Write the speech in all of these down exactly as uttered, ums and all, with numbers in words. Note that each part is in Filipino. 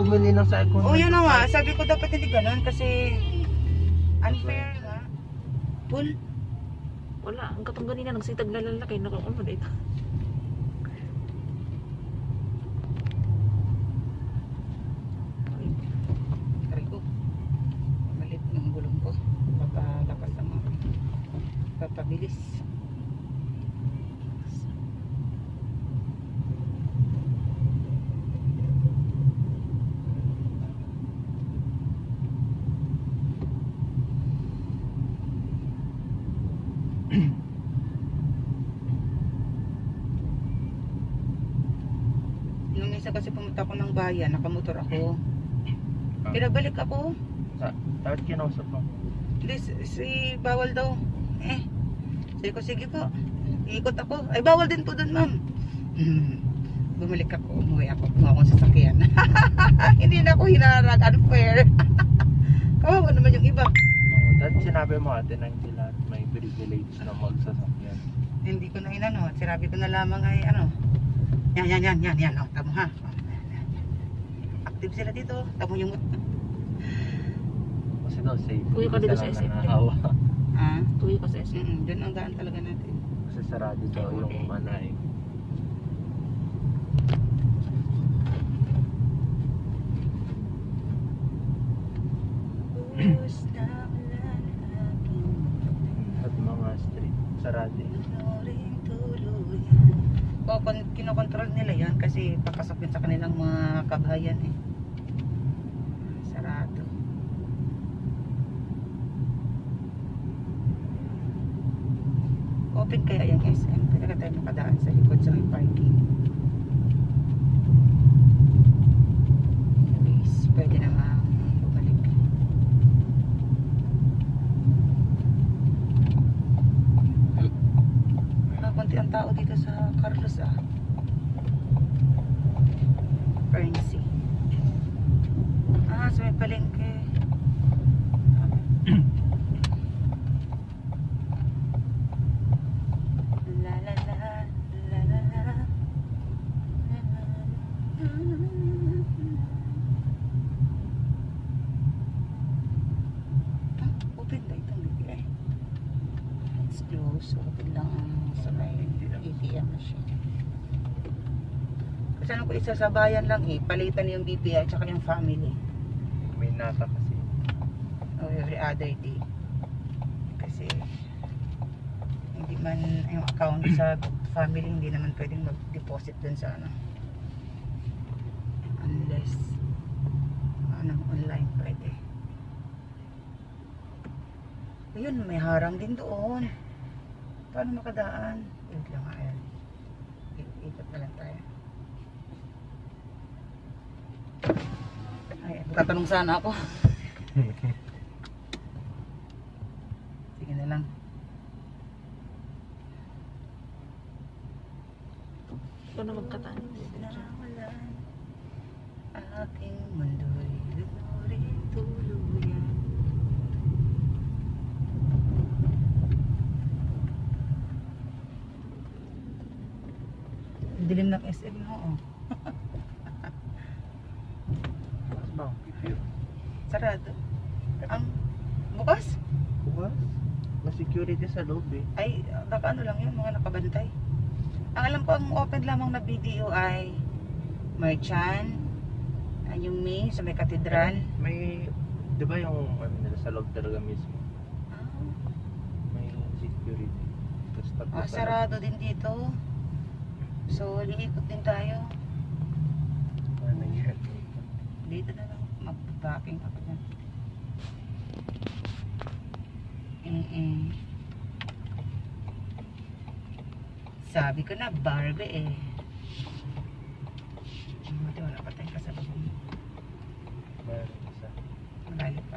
bumili ng second. Oh, yun na nga. Sabi ko dapat hindi ganun kasi unfair na. Full. Wala, ang katong ganina nagsitag na lalaki, nakakumad ito. Aray ko. Malit ng gulong ko. Papalakas ang mga. Papabilis. Nung isa kasi pumunta ako ng bayan, nakamotor ako. Pinabalik ako. Sa, dapat kinausap mo. Hindi, si, si bawal daw. Eh, sabi ko, sige po. Iikot ako. Ay, bawal din po dun, ma'am. Bumalik ako, umuwi ako. Kumuha akong sasakyan. Hindi na ako hinarag. Unfair. Kawawa naman yung iba. Oh, dahil sinabi mo ate na hindi lahat may privilege na magsasakyan. Hindi ko na inano. Sinabi ko na lamang ay ano. Yan, yan, yan, yan, yan. Oh, tamo ha. Active sila dito. Tamo yung... Kasi daw safe. Kuya ka dito sa S M. Nahahawa. Ah? Tuwi ko sa S M. Mm, doon ang daan talaga natin. Kasi sarado daw Ay, okay. yung manay. At mga street sarado. O, kinokontrol nila yan kasi papasok yun sa kanilang mga kabahayan eh. Sarado. Open kaya yung S M? Talaga tayo makadaan sa likod sa may parking. Anyways, pwede naman bumalik. Konti ang tao dito sa Carlos ah. Currency. Ah, sa may palengke. La la la la la la. Ah, open ba itong lugi eh? It's closed. Open lang ang sa may A T M machine. Kasi ano ko isa sa bayan lang eh, palitan yung B P I at saka yung family. May nata kasi. O every other day. Kasi hindi man yung account sa family hindi naman pwedeng mag-deposit dun sa ano. Unless ano, online pwede. Ayun, may harang din doon. Paano makadaan? Wait lang nga yan. Ikot na lang tayo. Ay, tatanong sana ako. Sige na lang. Ito na magkataan. Nawalan aking mundo'y lunurin tuluyan. Dilim ng S M mo, oh. Mas ba ang pipir? Sarado. Ang bukas? Bukas? Mas security sa loob eh. Ay, baka ano lang yun, mga nakabantay. Ang alam ko, ang open lamang na video ay Merchant, ay yung May, sa may katedral. May, di ba yung ano nila sa loob talaga mismo? Ah, May security. Tapos tatlo ah, sa sarado din dito. So, liikot din tayo. loob. Ano yan? Dito na lang, mag-backing ako dyan. Eh, eh. Sabi ko na, Barbie eh. Buti wala pa tayong kasalubong. Meron isa. Malayo pa.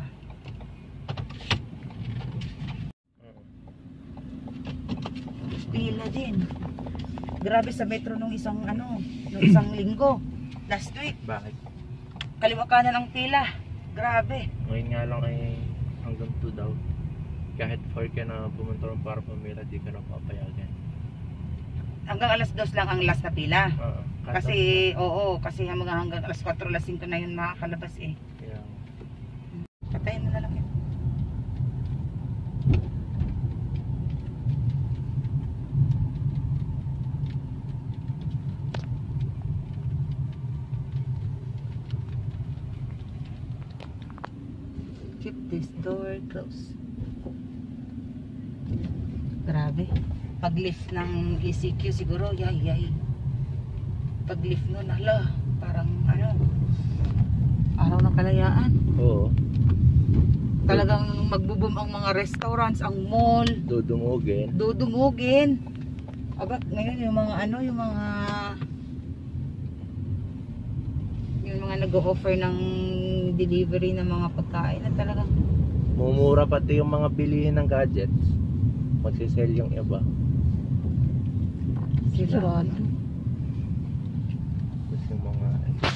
Mm. Pila din. Grabe sa metro nung isang ano, nung isang linggo. Last week. Bakit? Kaliwa kanan ang pila. Grabe. Ngayon nga lang ay hanggang two daw. Kahit four ka na pumunta rin para pumila, di ka na papayagan. Hanggang alas dos lang ang last na pila. Oo. Kasi, oo, kasi mga hanggang alas kwatro, alas singko na yun makakalabas eh. Yeah. Patayin mo na lang yun. Keep this door closed. Grabe. Pag-lift ng E C Q siguro, yay, yay. Pag-lift nun, hala, parang ano, araw ng kalayaan. Oo. Talagang magbo-boom ang mga restaurants, ang mall, Dudumugin. dudumugin. Aba, ngayon yung mga ano, yung mga yung mga nag-o-offer ng delivery ng mga pagkain na talagang Mumura pati yung mga bilihin ng gadgets. Magsisell yung iba. sila. Tapos yung mga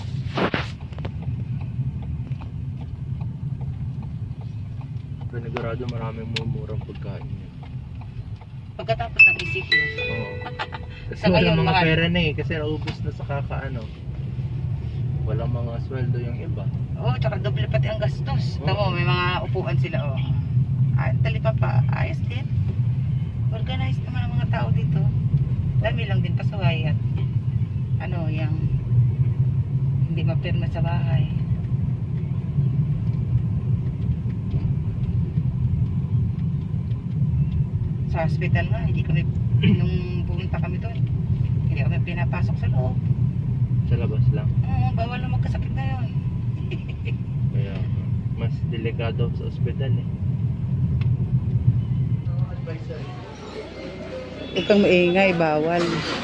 panigurado maraming mumurang pagkain yun. Pagkatapos ng E C Q. Oo. Kasi Sa wala ngayon, mga mahal. pera na eh. Kasi naubos na sa kakaano. Walang mga sweldo yung iba. Oo, oh, tsaka doble pati ang gastos. Oo. Tamo, may mga upuan sila, oh. Ay, tali pa pa, ayos din. Organized naman ang mga tao dito. Dami lang din pasaway at ano, yung hindi mapirma sa bahay. Sa hospital nga, hindi kami, nung pumunta kami doon, hindi kami pinapasok sa loob. Sa labas lang. Oo, bawal na magkasakit ngayon. Kaya mas delikado sa ospital eh. Huwag kang maingay, bawal.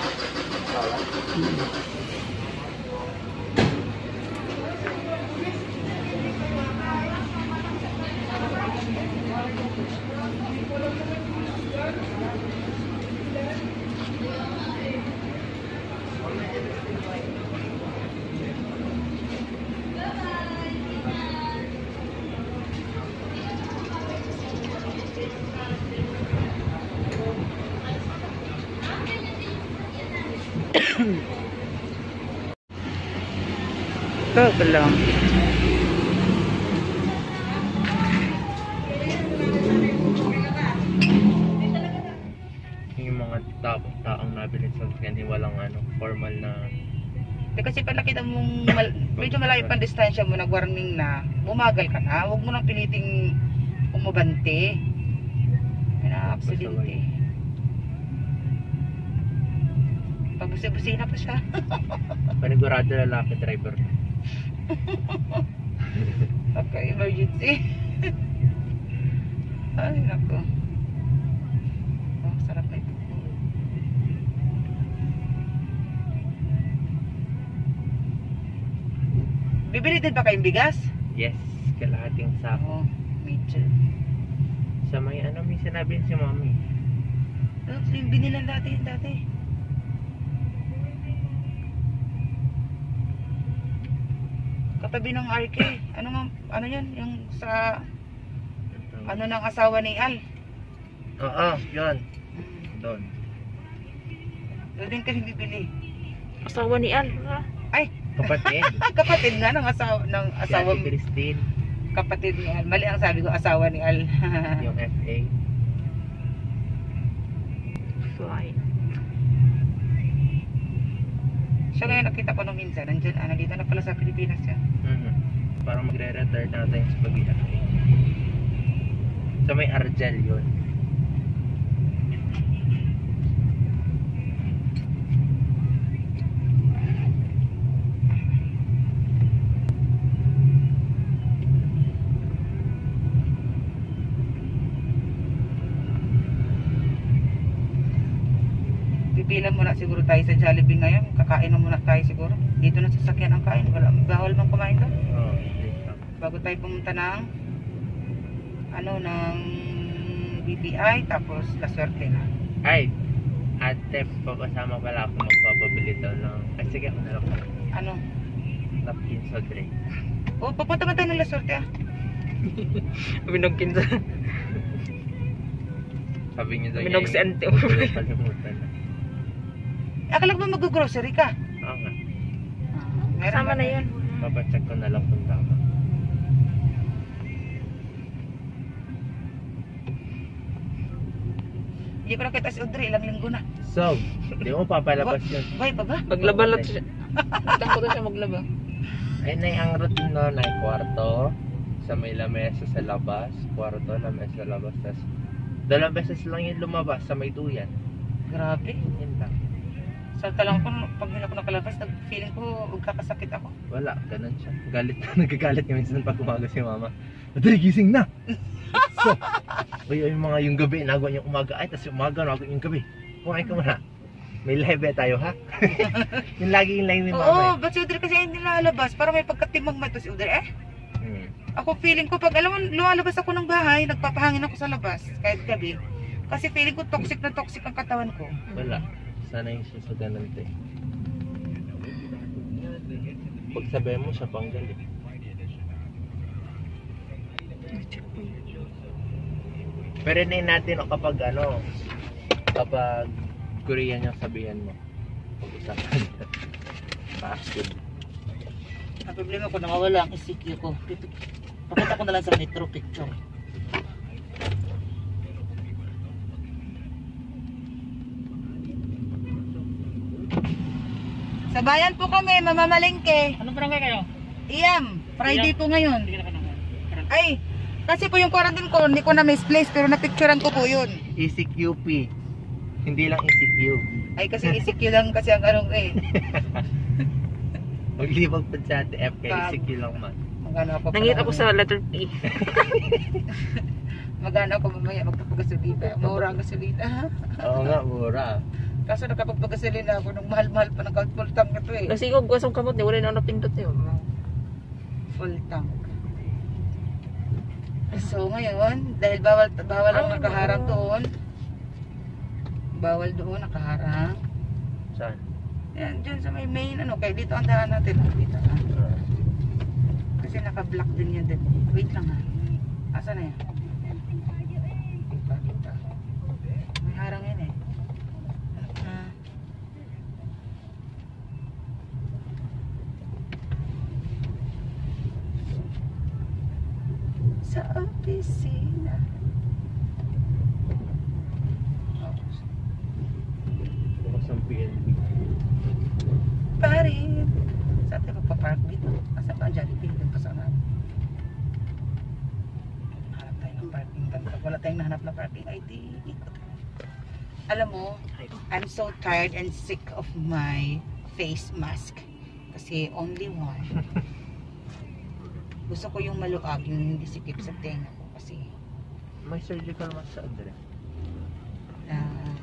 Ito lang. Yung mga ta taong nabili sa sasakyan, walang ano, formal na Eh, kasi pag nakita mong mal medyo malayo pang distansya mo, nag-warning na, bumagal ka na. Huwag mo nang piliting umabante. May na-aksidente. Pabusi-busina pa siya. panigurado lalaki driver na. Pagka-emergency. Ay, nako. Oh, sarap na ito. Bibili din ba kayong bigas? Yes, kalahating sako. Oo, medyo. Sa may ano, may sinabi si mami. Oh, yung binilan dati, yung dati. Katabi ng R K. Ano nga, ano yun? Yung sa, ano ng asawa ni Al. Oo, yun. Doon. Doon din kasi bibili. Asawa ni Al, ha? Ay, Kapatid. kapatid nga ng asawa, ng Si asawa, Ate Christine. kapatid ni Al. Mali ang sabi ko, asawa ni Al. Yung F A. Fine. Siya ngayon nakita ko nung minsan, nandyan, ah, nandito na pala sa Pilipinas yan. Mhm. Parang magre-retire na tayo sa pag-iyak. Sa may Argel yun. Pipila muna siguro tayo sa Jollibee ngayon. Kakain na muna tayo siguro. Dito na sasakyan ang kain. Wala, bawal bang kumain doon? Oo, dito. Bago tayo pumunta ng ano, ng B P I, tapos La Suerte na. Ay, ate, papasama pala ako magpapabili daw ng... Ay, sige, ako na lang. Ano? Napkin sa drink. Oh, papunta man tayo ng La Suerte ah. Binogkin sa... Sabi niyo daw Minog si ante. Kalimutan na. Akala ko ba mag-grocery ka? Oo nga. Meron Kasama ba? na yun. Papacheck ko na lang kung tama. Hindi ko nakita si Audrey, ilang linggo na. So, di mo papalabas yun. Bay pa ba? Maglaba lang siya. Tang ko siya maglaba. Ay, na ang routine no, na kwarto, sa may lamesa sa labas, kwarto, lamesa sa labas, tas dalawang beses lang yung lumabas sa may duyan. Grabe. Yun lang. Salta lang ko, pag hindi ako nakalabas, nag-feeling ko magkakasakit ako. Wala, ganun siya. Galit, nagagalit ka minsan pag umaga si mama. Adri, gising na! So, uy, yung mga yung gabi, nagawa niya umaga. Ay, tas yung umaga, nagawa yung gabi. Kumain ka muna. May live eh tayo, ha? Yung lagi yung line ni mama. Oo, eh. ba't si Audrey kasi hindi lalabas? Para may pagkatimang man to si Audrey. Eh, Hmm. ako feeling ko, pag alam mo, lumalabas ako ng bahay, nagpapahangin ako sa labas, kahit gabi. Kasi feeling ko toxic na toxic ang katawan ko. Wala. Sana yung siya sa ganun, te. Pag sabihin mo, siya pang galit. Pero hindi natin o kapag ano, kapag Korean yung sabihan mo. Pag-usapan. Fast food. Ang problema ko, nakawala ang E C Q ko. Pakita ko na lang sa metro picture. Sa bayan po kami, mamamalengke. Anong barangay kayo? Iyam, Friday Iyam. po ngayon. Hindi ka na Ay, kasi po yung quarantine ko, hindi ko na misplace, pero napicturean ko po yun. E C Q P. Hindi lang E C Q. Ay, kasi E C Q lang kasi ang anong eh. Maglibag pa sa T F kay E C Q lang man. Magano ako. Nangit ako sa letter P. Magano ako mamaya magpapagasolina. Maura ang gasolina. Oo nga, mura. Kaso nakapagpagasolina ako nung mahal-mahal pa ng full tank na to eh. Nasigog ko sa kamot ni wala na ako napindot yun. Full tank. So ngayon, dahil bawal bawal ang Ah. nakaharang doon. Bawal doon nakaharang. Saan? Yan, dyan sa may main ano, kaya dito ang daan natin. ah, Dito ah. Uh, Kasi naka-block din yan din. Wait lang ha. Asa na yan? Dito, dito. May harang yan eh. Ah. Sa opisina. bukas ang P N B. Parin. Saan tayo magpapark dito? Asa ba ang Jollibee? Doon pa sana. Hanap tayo ng parking. Pag wala tayong nahanap na parking, ay di ikot. Alam mo, I'm so tired and sick of my face mask. Kasi only one. Gusto ko yung maluag, yung hindi sikip sa tenga ko. Kasi May surgical mask sa Andre. ah